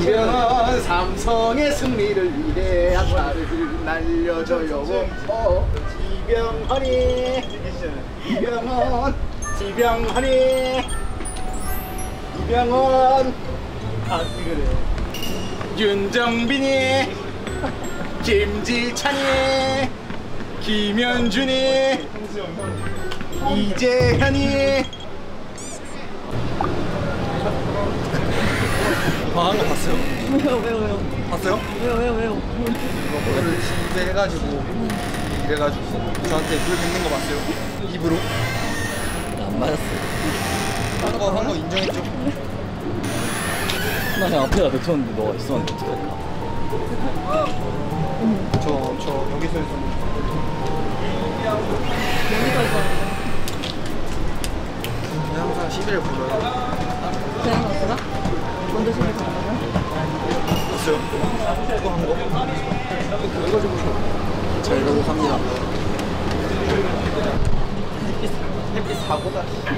이병헌 삼성의 승리를 위해 아차를 날려줘요. 이병헌이 이병헌 아 이거래. 윤정빈이 김지찬이 김현준이 이재현이 방한 거 봤어요? 왜요? 봤어요? 왜요? 오늘 집에 해가지고 이래가지고 저한테 물 뱉는 거 봤어요? 입으로? 안 맞았어요. 한 거 인정했죠? 나 그냥 앞에다 뱉었는데 너가 있었는데 어떡할까? 저 여기서 했었는데 항상 10일 불러요. 그냥 갔어? 먼저 집에 갔다고? 봤어요? 그거 한 거? 그래가지고 잘 이러고 갑니다. 햇빛 사고다.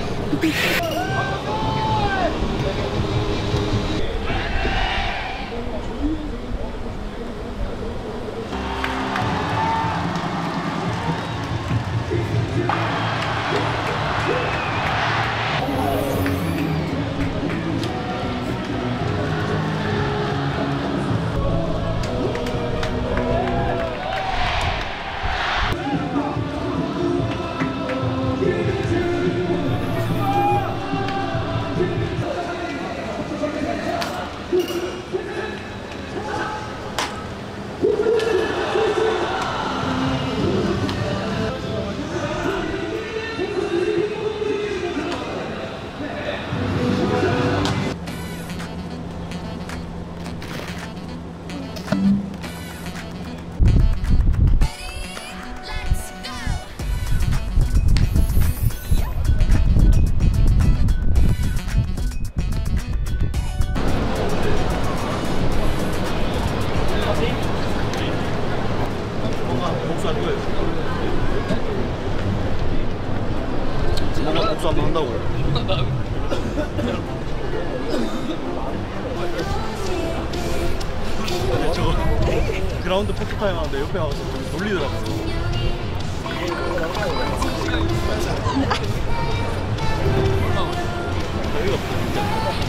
복수 한번 한다고요. 저거 그라운드 포토타임 하는데 옆에 와서 놀리더라고요. 여기가 없어 진짜.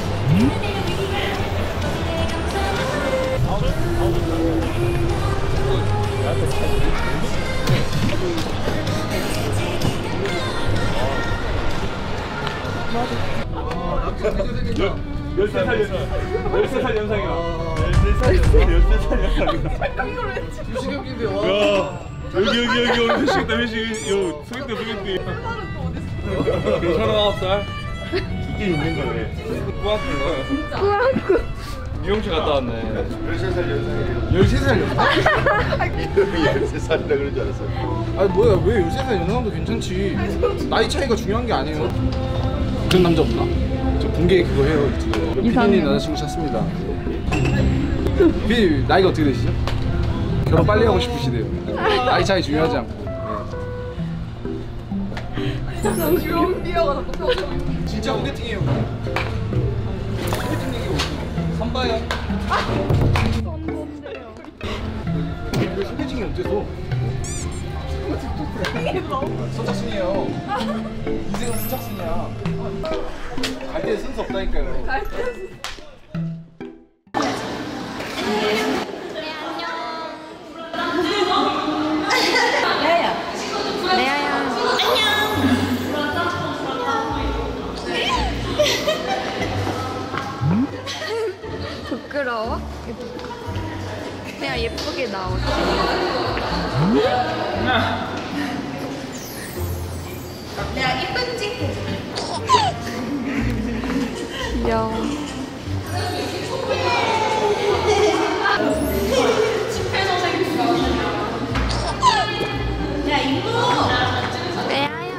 맞아. 13살 연상이야. 13살 연상이야. 유시경인데 와. 야, 여기 오늘 회식했다 회식. 요 소개팅. 39살? 이게 있는 거네. 꾸안꾸인가? 꾸안꾸. 미용실 갔다 왔네. 13살 연상이에요. 13살 연상? 이름이 13살이라 그런 줄 알았어. 아니 뭐야 왜 13살 연상도 괜찮지. 나이 차이가 중요한 게 아니에요. 그런 남자 없나? 저 공개 그거 해요 유튜브. 피디님 남자친구 찾습니다. 피디 나이가 어떻게 되시죠? 결혼 빨리 하고 싶으시대요. 나이 차이 중요하지 않고. 진짜 소개팅이에요. 소개팅 얘기 없어. 선봐요. 왜 소개팅이 어때서? 선착순이에요. 인생은 선착순이야. 갈 때 순서 없다니까요. 부끄러워? 그냥 예쁘게 나오지. 내가 이쁜 찍 귀여워. 야 이모 레아야.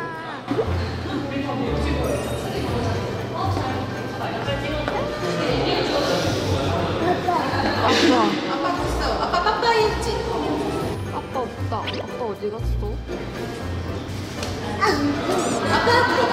아빠 봤어. 아빠 빠빠이 했지? 아빠 없다. 아빠 어디 갔어? 아빠 들어가.